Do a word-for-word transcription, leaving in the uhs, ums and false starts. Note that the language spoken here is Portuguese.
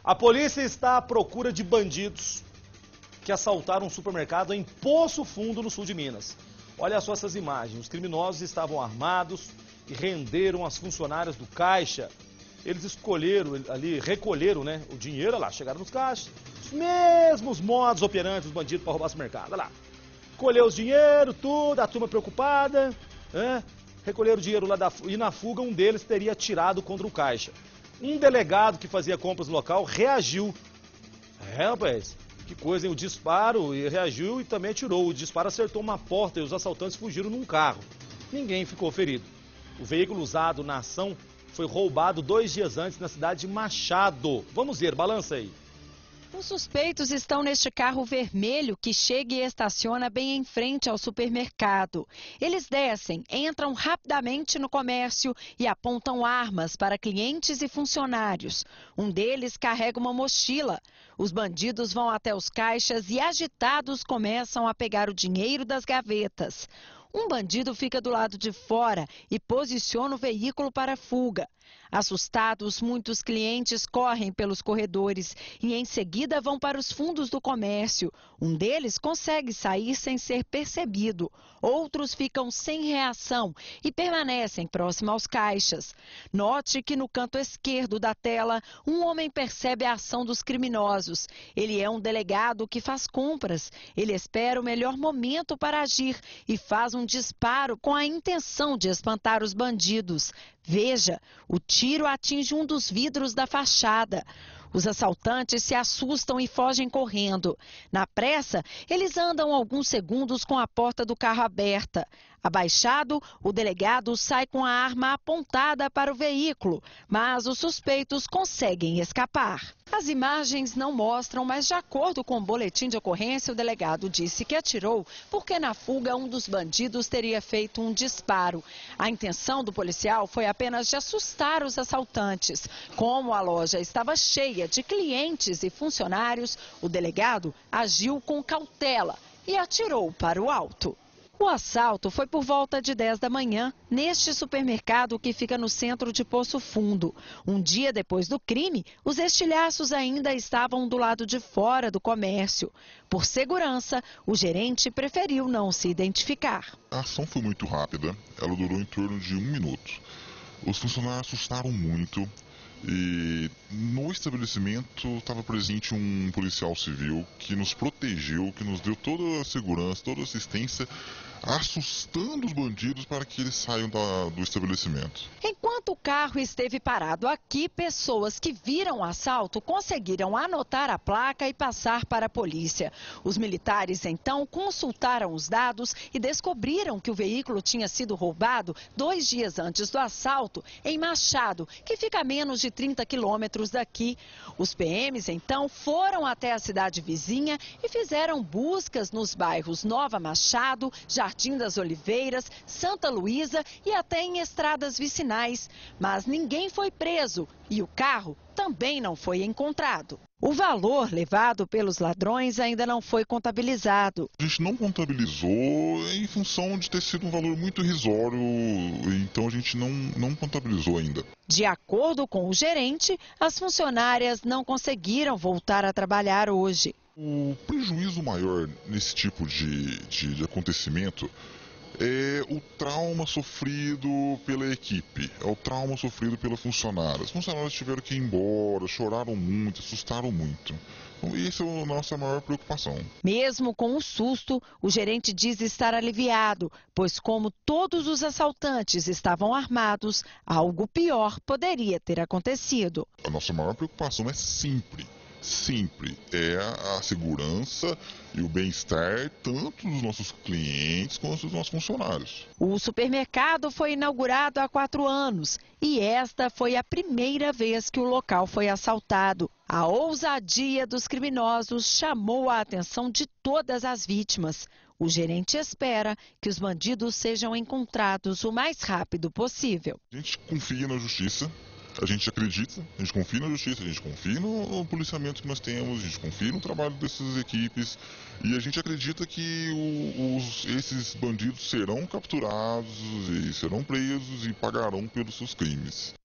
A polícia está à procura de bandidos que assaltaram um supermercado em Poço Fundo, no sul de Minas. Olha só essas imagens. Os criminosos estavam armados e renderam as funcionárias do caixa. Eles escolheram ali, recolheram, né, o dinheiro, olha lá, chegaram nos caixas. Os mesmos modos operantes dos bandidos para roubar o supermercado, olha lá. Colheu os dinheiro, tudo, a turma preocupada, né? Recolheram o dinheiro lá da, e na fuga um deles teria atirado contra o caixa. Um delegado que fazia compras no local reagiu. É, rapaz, que coisa, hein? O disparo, e reagiu e também atirou. O disparo acertou uma porta e os assaltantes fugiram num carro. Ninguém ficou ferido. O veículo usado na ação foi roubado dois dias antes na cidade de Machado. Vamos ver, balança aí. Os suspeitos estão neste carro vermelho que chega e estaciona bem em frente ao supermercado. Eles descem, entram rapidamente no comércio e apontam armas para clientes e funcionários. Um deles carrega uma mochila. Os bandidos vão até os caixas e, agitados, começam a pegar o dinheiro das gavetas. Um bandido fica do lado de fora e posiciona o veículo para a fuga. Assustados, muitos clientes correm pelos corredores e em seguida vão para os fundos do comércio. Um deles consegue sair sem ser percebido. Outros ficam sem reação e permanecem próximo aos caixas. Note que no canto esquerdo da tela, um homem percebe a ação dos criminosos. Ele é um delegado que faz compras. Ele espera o melhor momento para agir e faz um disparo com a intenção de espantar os bandidos. Veja, o tiro atinge um dos vidros da fachada. Os assaltantes se assustam e fogem correndo. Na pressa, eles andam alguns segundos com a porta do carro aberta. Abaixado, o delegado sai com a arma apontada para o veículo, mas os suspeitos conseguem escapar. As imagens não mostram, mas de acordo com o boletim de ocorrência, o delegado disse que atirou porque na fuga um dos bandidos teria feito um disparo. A intenção do policial foi apenas de assustar os assaltantes. Como a loja estava cheia de clientes e funcionários, o delegado agiu com cautela e atirou para o alto. O assalto foi por volta de dez da manhã, neste supermercado que fica no centro de Poço Fundo. Um dia depois do crime, os estilhaços ainda estavam do lado de fora do comércio. Por segurança, o gerente preferiu não se identificar. A ação foi muito rápida, ela durou em torno de um minuto. Os funcionários assustaram muito. E no estabelecimento estava presente um policial civil que nos protegeu, que nos deu toda a segurança, toda a assistência, assustando os bandidos para que eles saiam da, do estabelecimento. Enquanto o carro esteve parado aqui, pessoas que viram o assalto conseguiram anotar a placa e passar para a polícia. Os militares então consultaram os dados e descobriram que o veículo tinha sido roubado dois dias antes do assalto em Machado, que fica a menos de trinta quilômetros daqui. Os P Ms então foram até a cidade vizinha e fizeram buscas nos bairros Nova Machado, Jardim das Oliveiras, Santa Luísa e até em estradas vicinais. Mas ninguém foi preso e o carro também não foi encontrado. O valor levado pelos ladrões ainda não foi contabilizado. A gente não contabilizou em função de ter sido um valor muito irrisório, então a gente não, não contabilizou ainda. De acordo com o gerente, as funcionárias não conseguiram voltar a trabalhar hoje. O prejuízo maior nesse tipo de, de, de acontecimento é o trauma sofrido pela equipe, é o trauma sofrido pela funcionária. Os funcionários tiveram que ir embora, choraram muito, assustaram muito. Então, essa é a nossa maior preocupação. Mesmo com o susto, o gerente diz estar aliviado, pois como todos os assaltantes estavam armados, algo pior poderia ter acontecido. A nossa maior preocupação é sempre Sempre é a segurança e o bem-estar tanto dos nossos clientes quanto dos nossos funcionários. O supermercado foi inaugurado há quatro anos e esta foi a primeira vez que o local foi assaltado. A ousadia dos criminosos chamou a atenção de todas as vítimas. O gerente espera que os bandidos sejam encontrados o mais rápido possível. A gente confia na justiça. A gente acredita, a gente confia na justiça, a gente confia no policiamento que nós temos, a gente confia no trabalho dessas equipes e a gente acredita que o, os, esses bandidos serão capturados e serão presos e pagarão pelos seus crimes.